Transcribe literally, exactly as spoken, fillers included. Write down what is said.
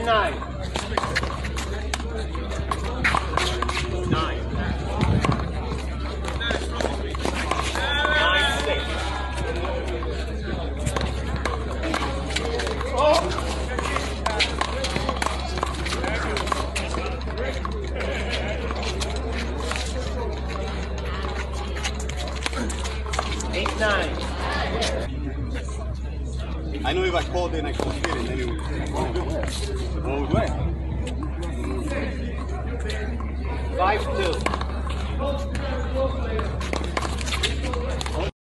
nine. Nine. Nine six. Oh. Eight nine. I know if I called in, I could fit it, and then it would go away. Five two.